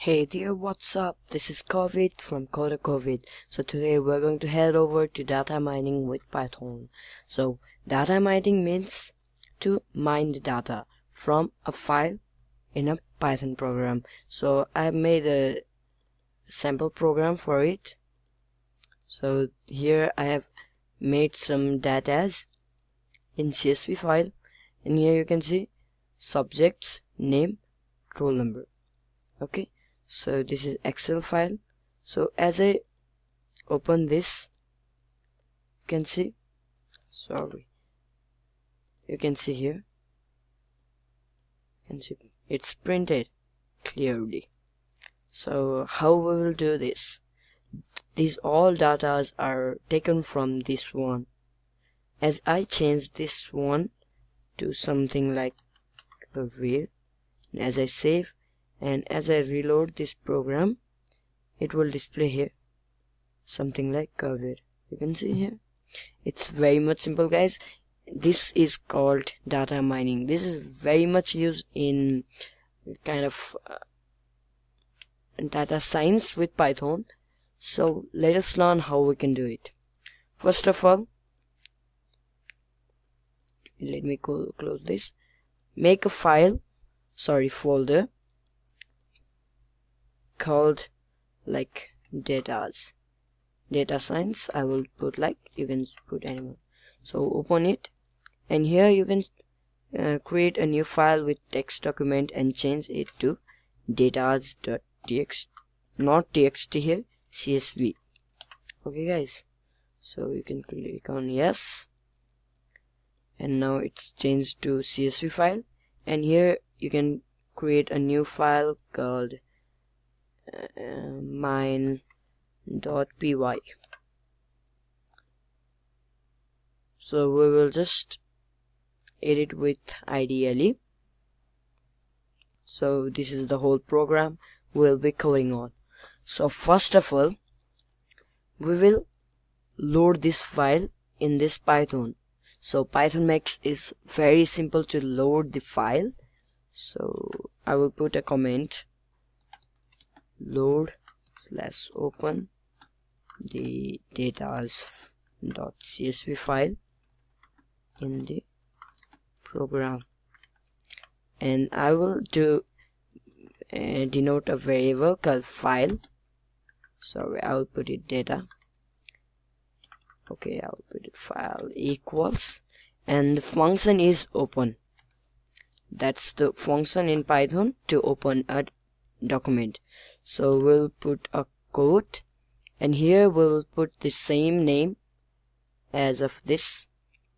Hey there, what's up? This is Kovid from Kovid. So today we're going to head over to data mining with Python. So data mining means to mine the data from a file in a Python program. So I made a sample program for it. So here I have made some data in CSV file, and here you can see subjects, name, roll number. Okay, so this is Excel file. So as I open this, you can see here, you can see it's printed clearly. So how we will do this? These all datas are taken from this one. As I change this one to something like Kovid, and as I save and as I reload this program, it will display here something like Kovid. You can see here. It's very much simple, guys. This is called data mining. This is very much used in kind of data science with Python. So let us learn how we can do it. First of all, let me close this. Make a folder called like data science. I will put like, you can put anyone. So open it, and here you can create a new file with text document and change it to datas.txt, not txt here, CSV. Okay guys, so you can click on yes, and now it's changed to CSV file, and here you can create a new file called mine.py. So we will just edit with IDLE. So this is the whole program we'll be covering on. So first of all, we will load this file in this Python. So Python makes is very simple to load the file. So I will put a comment, load/open the datas.csv file in the program, and I will denote a variable called file. Sorry, I will put it data. Okay, I will put it file equals, and the function is open. That's the function in Python to open a document. So we'll put a quote, and here we will put the same name as of this.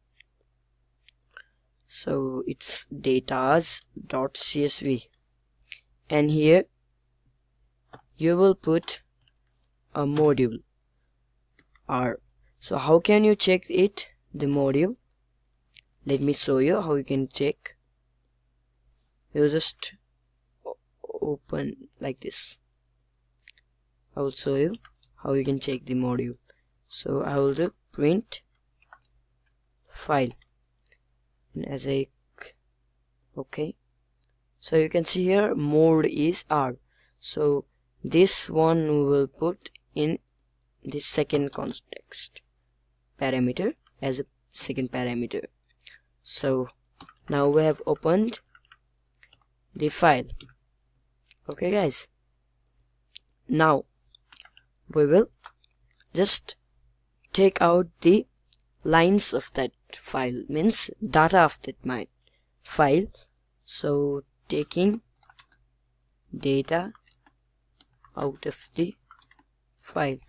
So it's datas.csv, and here you will put a module R. So how can you check it, the module? Let me show you how you can check. You just open like this. I will show you how you can check the module. So I will do print file, and as I okay, so you can see here mode is R. So this one we will put in the second context parameter as a second parameter. So now we have opened the file. Okay guys, now we will just take out the lines of that file, means data of that file. So taking data out of the file,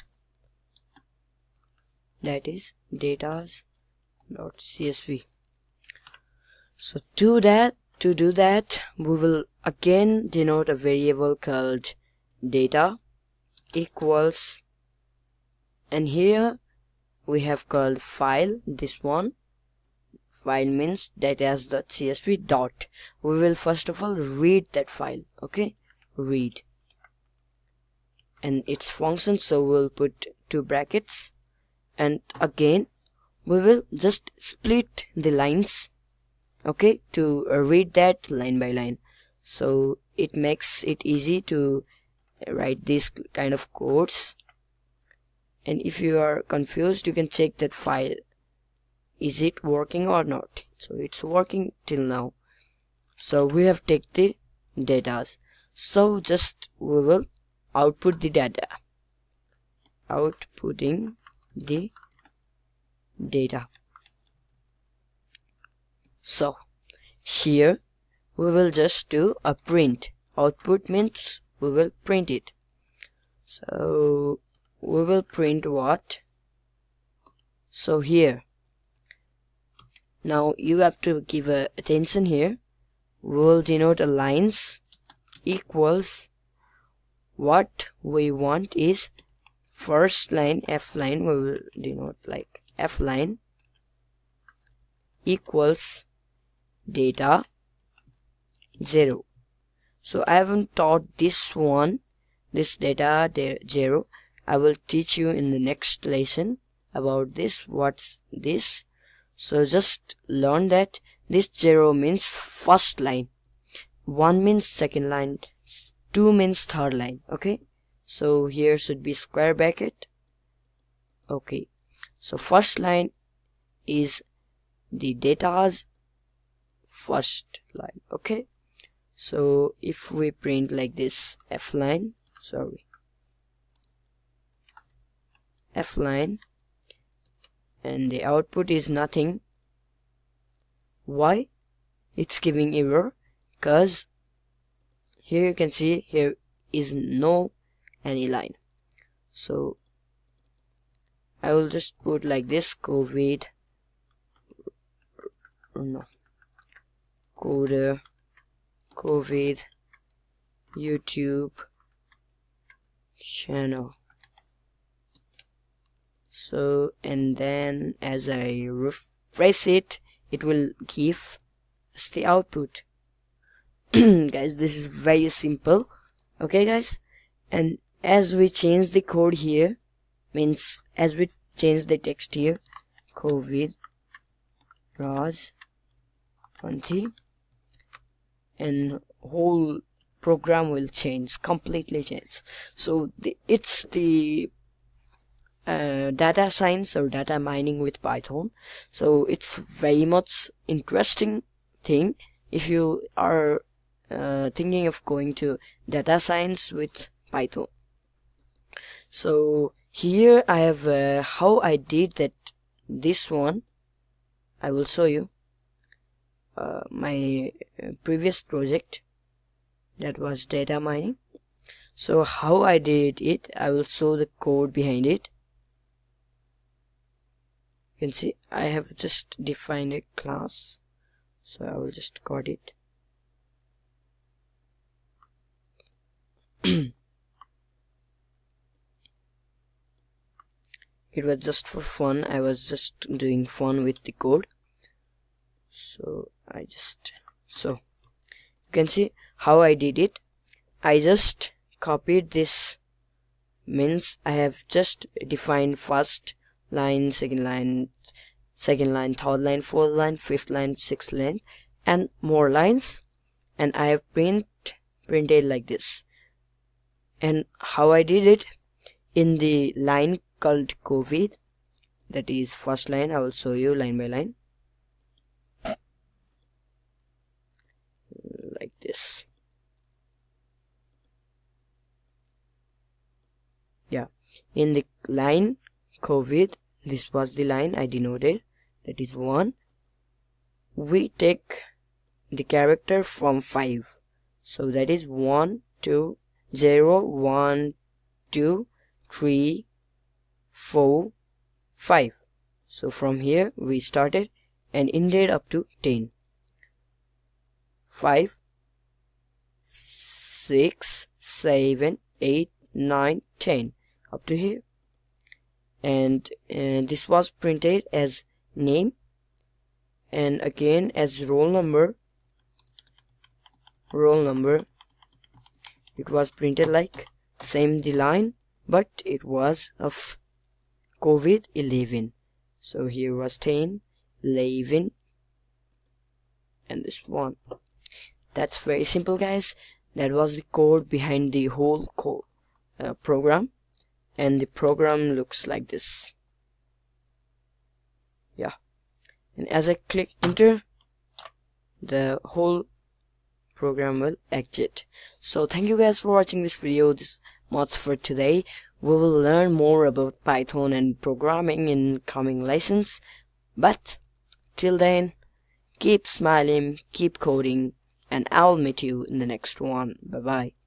that is datas.csv. So to do that we will again denote a variable called data equals, and here we have called file. This one, file means datas.csv dot. We will first of all read that file. Okay, read, and its function, so we'll put two brackets, and again we will just split the lines, okay, to read that line by line. So it makes it easy to write these kind of codes, and if you are confused you can check that file, is it working or not. So it's working till now. So we have take the data, so just we will output the data, outputting the data. So here we will just do a print. Output means we will print it. So we will print what? So here, now you have to give attention here. We will denote a lines equals, what we want is first line, F line, we will denote like F line equals data 0. So I haven't taught this one, this data 0. I will teach you in the next lesson about this. What's this? So just learn that this 0 means first line, 1 means second line, 2 means third line. Okay, so here should be square bracket. Okay, so first line is the data's first line. Okay, so if we print like this, F line, F line, and the output is nothing. Why? It's giving error because here you can see here is no any line. So I will just put like this, Kovid, no, Kovid YouTube channel. So, and then as I refresh it, it will give us the output. Guys, this is very simple. Okay guys, and as we change the code here, means as we change the text here, Kovid Raj Anthi, and whole program will change, completely change. So it's the data science or data mining with Python. So it's very much interesting thing if you are thinking of going to data science with Python. So here I have how I did that. This one I will show you. My previous project, that was data mining. So how I did it, I will show the code behind it. You can see I have just defined a class, so I will just code it. It was just for fun. I was just doing fun with the code. So you can see how I did it. I just copied this, means I have just defined first line, second line, third line, fourth line, fifth line, sixth line, and more lines, and I have printed like this. And how I did it, in the line called Kovid, that is first line, I will show you line by line, like this. Yeah, in the line Kovid, this was the line I denoted, that is 1. We take the character from 5, so that is 1 2 0 1 2 3 4 5. So from here we started and ended up to 10. 5 6 7 8 9 10 up to here, and this was printed as name, and again as roll number. It was printed like same the line, but it was of Kovid 11. So here was 10, 11, and this one. That's very simple guys. That was the code behind the whole code. program, and the program looks like this. Yeah, and as I click enter, the whole program will exit. So thank you guys for watching this video. This much for today. We will learn more about Python and programming in coming lessons, but till then, keep smiling, keep coding, and I'll meet you in the next one. Bye bye.